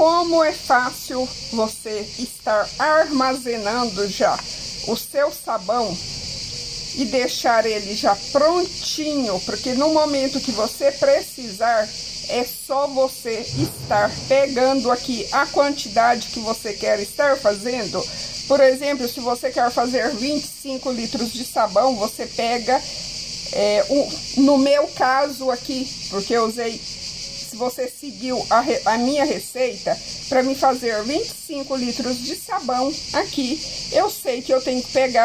como é fácil você estar armazenando já o seu sabão e deixar ele já prontinho, porque no momento que você precisar, é só você estar pegando aqui a quantidade que você quer estar fazendo. Por exemplo, se você quer fazer 25 litros de sabão, você pega, no meu caso aqui, porque eu usei, se você seguiu a minha receita, para me fazer 25 litros de sabão aqui, eu sei que eu tenho que pegar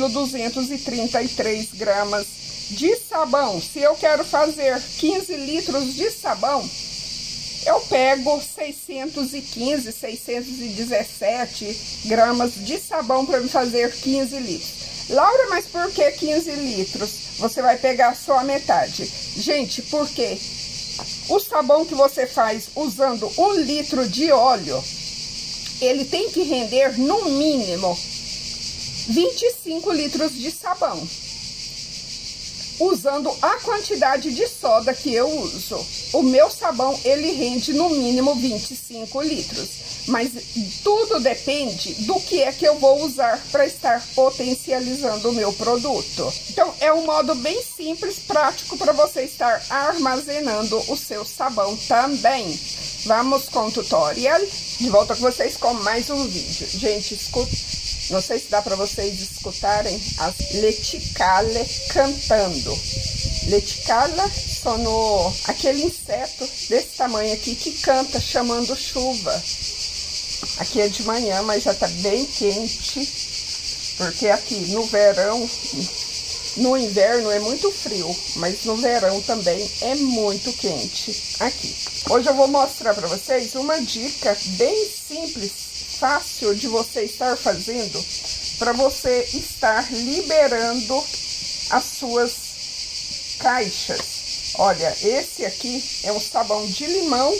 1,233 kg de sabão. Se eu quero fazer 15 litros de sabão, eu pego 615, 617 gramas de sabão para me fazer 15 litros. Laura, mas por que 15 litros? Você vai pegar só a metade. Gente, porque o sabão que você faz usando 1 litro de óleo, ele tem que render no mínimo 25 litros de sabão, usando a quantidade de soda que eu uso. O meu sabão, ele rende no mínimo 25 litros. Mas tudo depende do que é que eu vou usar para estar potencializando o meu produto. Então, é um modo bem simples, prático para você estar armazenando o seu sabão também. Vamos com o tutorial. De volta com vocês com mais um vídeo. Gente, escuta. Não sei se dá para vocês escutarem as leticale cantando. Leticala são aquele inseto desse tamanho aqui que canta chamando chuva. Aqui é de manhã, mas já tá bem quente, porque aqui no verão, no inverno é muito frio, mas no verão também é muito quente aqui. Hoje eu vou mostrar para vocês uma dica bem simples, fácil de você estar fazendo, para você estar liberando as suas caixas. Olha, esse aqui é um sabão de limão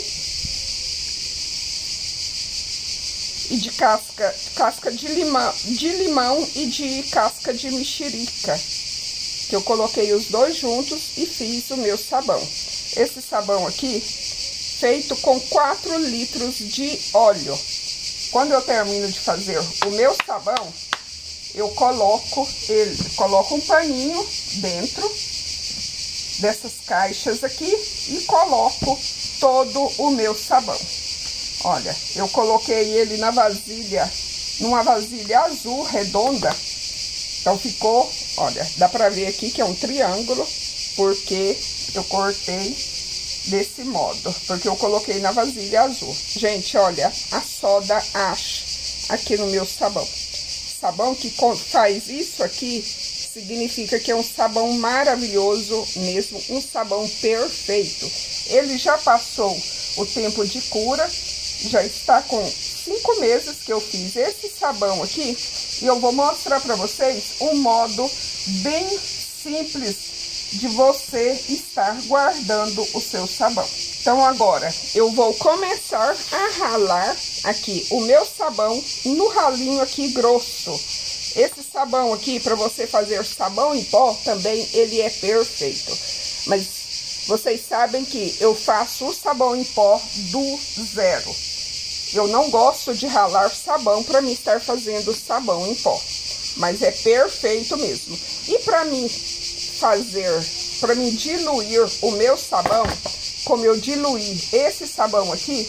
e de casca de limão e de casca de mexerica, que eu coloquei os dois juntos e fiz o meu sabão. Esse sabão aqui, feito com 4 litros de óleo. Quando eu termino de fazer o meu sabão, eu coloco um paninho dentro dessas caixas aqui e coloco todo o meu sabão. Olha, eu coloquei ele na vasilha, numa vasilha azul, redonda. Então ficou, olha, dá pra ver aqui que é um triângulo, porque eu cortei desse modo, porque eu coloquei na vasilha azul. Gente, olha, a soda acha aqui no meu sabão. Sabão que faz isso aqui, significa que é um sabão maravilhoso mesmo, um sabão perfeito. Ele já passou o tempo de cura, já está com 5 meses que eu fiz esse sabão aqui, e eu vou mostrar para vocês um modo bem simples de você estar guardando o seu sabão. Então agora eu vou começar a ralar aqui o meu sabão no ralinho aqui grosso. Esse sabão aqui, para você fazer sabão em pó, também ele é perfeito. Mas vocês sabem que eu faço o sabão em pó do zero. Eu não gosto de ralar sabão para mim estar fazendo sabão em pó. Mas é perfeito mesmo. E para mim diluir o meu sabão, como eu diluí esse sabão aqui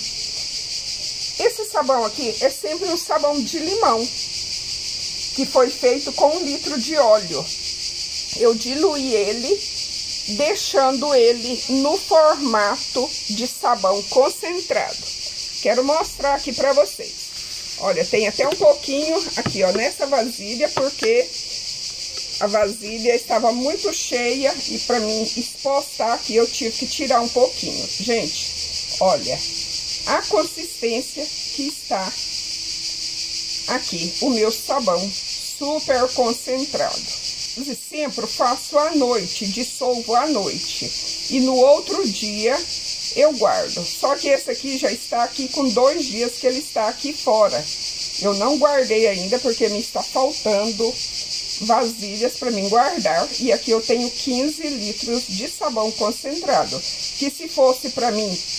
é sempre um sabão de limão, que foi feito com 1 litro de óleo. Eu diluí ele, deixando ele no formato de sabão concentrado. Quero mostrar aqui pra vocês. Olha, tem até um pouquinho aqui, ó, nessa vasilha, porque a vasilha estava muito cheia e para mim expostar aqui eu tive que tirar um pouquinho. Gente, olha a consistência que está aqui, o meu sabão super concentrado. E sempre faço à noite, dissolvo à noite. E no outro dia eu guardo. Só que esse aqui já está aqui com 2 dias que ele está aqui fora. Eu não guardei ainda porque me está faltando vasilhas para mim guardar. E aqui eu tenho 15 litros de sabão concentrado. Que se fosse para mim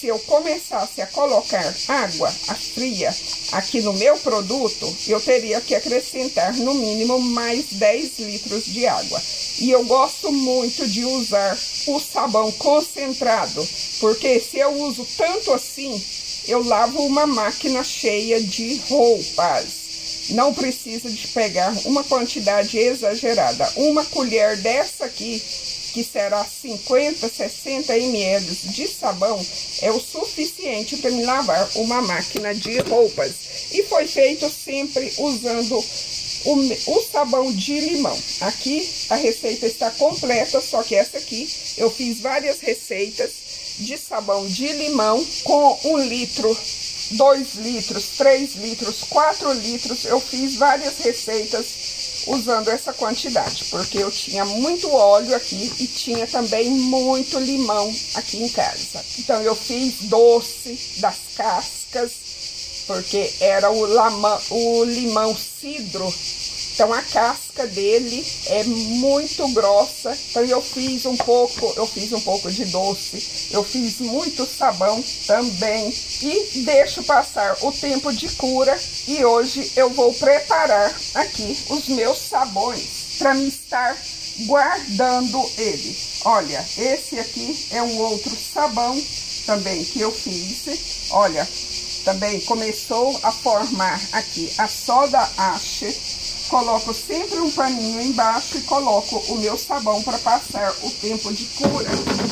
se eu começasse a colocar água fria aqui no meu produto, eu teria que acrescentar no mínimo mais 10 litros de água. E eu gosto muito de usar o sabão concentrado, porque se eu uso tanto assim, eu lavo uma máquina cheia de roupas. Não precisa de pegar uma quantidade exagerada. Uma colher dessa aqui, que será 50, 60 ml de sabão, é o suficiente para me lavar uma máquina de roupas. E foi feito sempre usando o sabão de limão. Aqui a receita está completa, só que essa aqui eu fiz várias receitas de sabão de limão com 1 litro, 2 litros, 3 litros, 4 litros. Eu fiz várias receitas usando essa quantidade, porque eu tinha muito óleo aqui e tinha também muito limão aqui em casa. Então eu fiz doce das cascas, porque era o limão cidro. Então a casca dele é muito grossa. Então eu fiz um pouco de doce. Eu fiz muito sabão também. E deixo passar o tempo de cura. E hoje eu vou preparar aqui os meus sabões para me estar guardando ele. Olha, esse aqui é um outro sabão também que eu fiz. Olha, também começou a formar aqui a soda ash. Coloco sempre um paninho embaixo e coloco o meu sabão para passar o tempo de cura.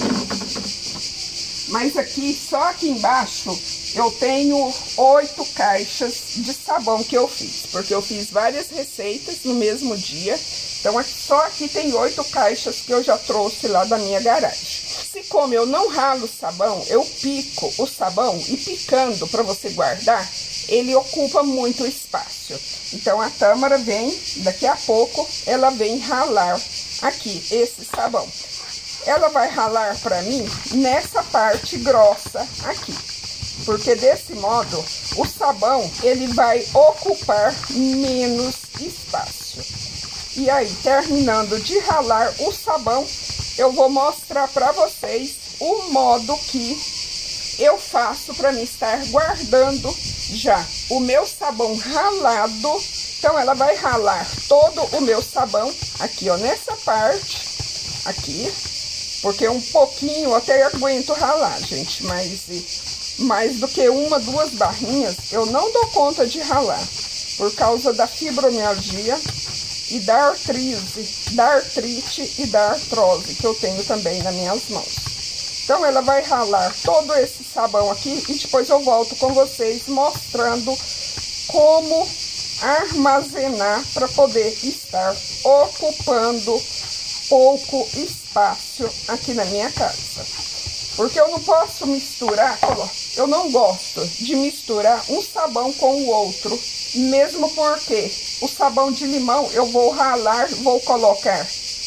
Mas aqui, só aqui embaixo, eu tenho 8 caixas de sabão que eu fiz. Porque eu fiz várias receitas no mesmo dia. Então, só aqui tem 8 caixas que eu já trouxe lá da minha garagem. Se como eu não ralo o sabão, eu pico o sabão e picando para você guardar, ele ocupa muito espaço. Então, a Tâmara vem, daqui a pouco, ela vem ralar aqui esse sabão. Ela vai ralar para mim nessa parte grossa aqui. Porque desse modo, o sabão, ele vai ocupar menos espaço. E aí, terminando de ralar o sabão, eu vou mostrar para vocês o modo que eu faço para me estar guardando já o meu sabão ralado. Então, ela vai ralar todo o meu sabão aqui, ó, nessa parte aqui, porque um pouquinho eu até aguento ralar, gente, mas mais do que 1, 2 barrinhas eu não dou conta de ralar, por causa da fibromialgia e da artrite e da artrose que eu tenho também nas minhas mãos. Então, ela vai ralar todo esse sabão aqui e depois eu volto com vocês mostrando como armazenar para poder estar ocupando pouco espaço aqui na minha casa. Porque eu não posso misturar, eu não gosto de misturar um sabão com o outro, mesmo porque o sabão de limão eu vou ralar, vou colocar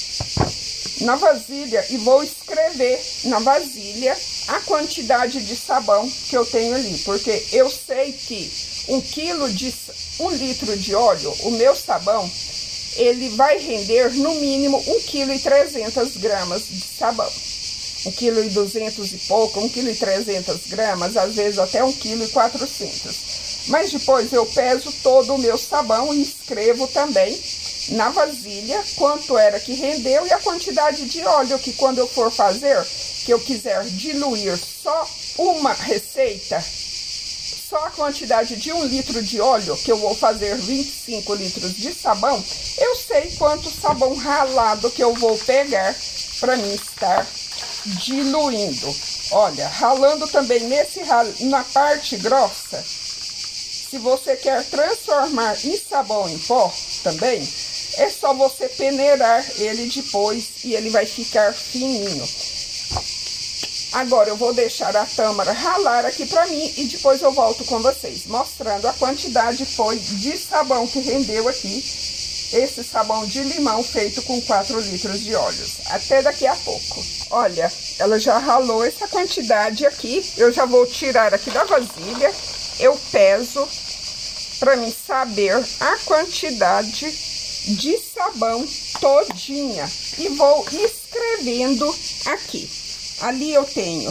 na vasilha e vou escrever na vasilha a quantidade de sabão que eu tenho ali, porque eu sei que 1 litro de óleo, o meu sabão, ele vai render no mínimo 1,3 kg de sabão. 1,2 kg e pouco, 1,3 kg, às vezes até 1,4 kg. Mas depois eu peso todo o meu sabão e escrevo também na vasilha quanto era que rendeu e a quantidade de óleo que quando eu for fazer, que eu quiser diluir só uma receita, só a quantidade de 1 litro de óleo, que eu vou fazer 25 litros de sabão, eu sei quanto sabão ralado que eu vou pegar para mim estar diluindo. Olha, ralando também na parte grossa, se você quer transformar em sabão em pó também, é só você peneirar ele depois e ele vai ficar fininho. Agora eu vou deixar a Tâmara ralar aqui pra mim e depois eu volto com vocês, mostrando a quantidade foi de sabão que rendeu aqui, esse sabão de limão feito com 4 litros de óleo. Até daqui a pouco. Olha, ela já ralou essa quantidade aqui, eu já vou tirar aqui da vasilha, eu peso para mim saber a quantidade de sabão todinha e vou escrevendo aqui ali eu tenho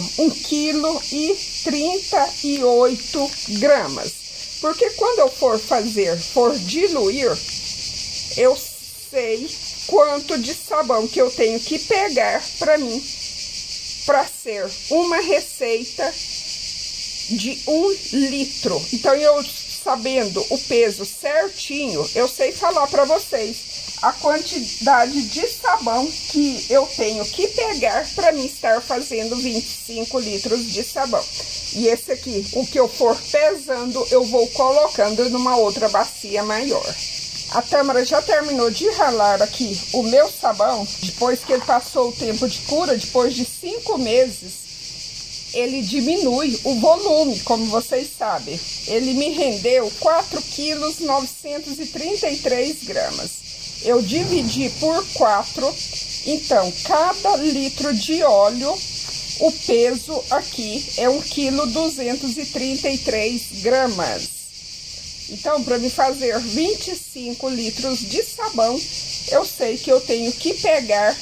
1,38 kg. Porque quando eu for diluir, eu sei quanto de sabão que eu tenho que pegar para mim, para ser uma receita de 1 litro. Então, eu sabendo o peso certinho, eu sei falar para vocês a quantidade de sabão que eu tenho que pegar para mim estar fazendo 25 litros de sabão. E esse aqui, o que eu for pesando, eu vou colocando numa outra bacia maior. A Tâmara já terminou de ralar aqui o meu sabão. Depois que ele passou o tempo de cura, depois de 5 meses, ele diminui o volume, como vocês sabem. Ele me rendeu 4,933 kg. Eu dividi por 4, então, cada litro de óleo, o peso aqui é 1,233 kg. Então, para me fazer 25 litros de sabão, eu sei que eu tenho que pegar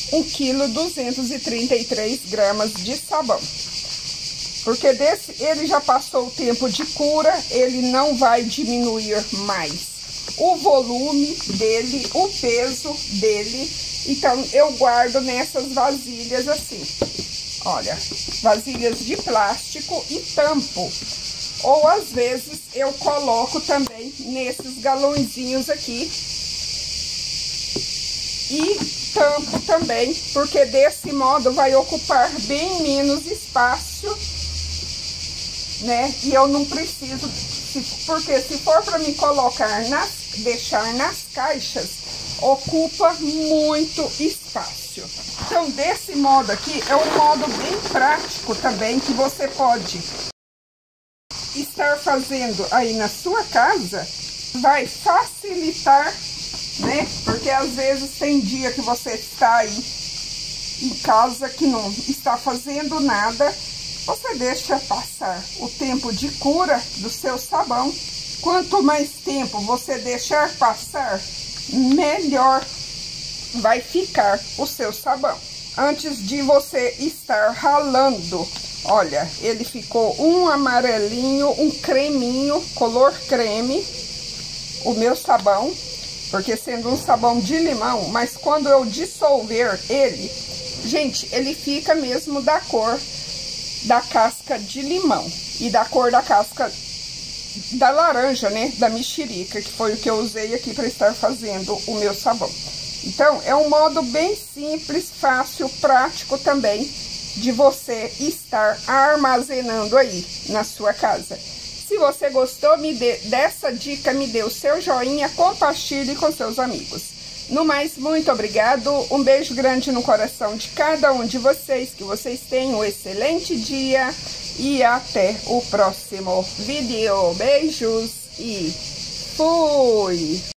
1,233 kg de sabão. Porque ele já passou o tempo de cura, ele não vai diminuir mais o volume dele, o peso dele. Então, eu guardo nessas vasilhas assim, olha, vasilhas de plástico e tampo. Ou, às vezes, eu coloco também nesses galõezinhos aqui e tampo também, porque desse modo vai ocupar bem menos espaço, né? E eu não preciso, porque se for para me colocar deixar nas caixas, ocupa muito espaço. Então, desse modo aqui, é um modo bem prático também, que você pode estar fazendo aí na sua casa, vai facilitar, né? Porque às vezes tem dia que você está aí em casa que não está fazendo nada, você deixa passar o tempo de cura do seu sabão. Quanto mais tempo você deixar passar, melhor vai ficar o seu sabão. Antes de você estar ralando, olha, ele ficou um amarelinho, um creminho, color creme, o meu sabão, porque sendo um sabão de limão, mas quando eu dissolver ele, gente, ele fica mesmo da cor da casca de limão e da cor da casca da laranja, né, da mexerica, que foi o que eu usei aqui para estar fazendo o meu sabão. Então, é um modo bem simples, fácil, prático também, de você estar armazenando aí na sua casa. Se você gostou dessa dica, me dê o seu joinha, compartilhe com seus amigos. No mais, muito obrigado, um beijo grande no coração de cada um de vocês, que vocês tenham um excelente dia e até o próximo vídeo. Beijos e fui!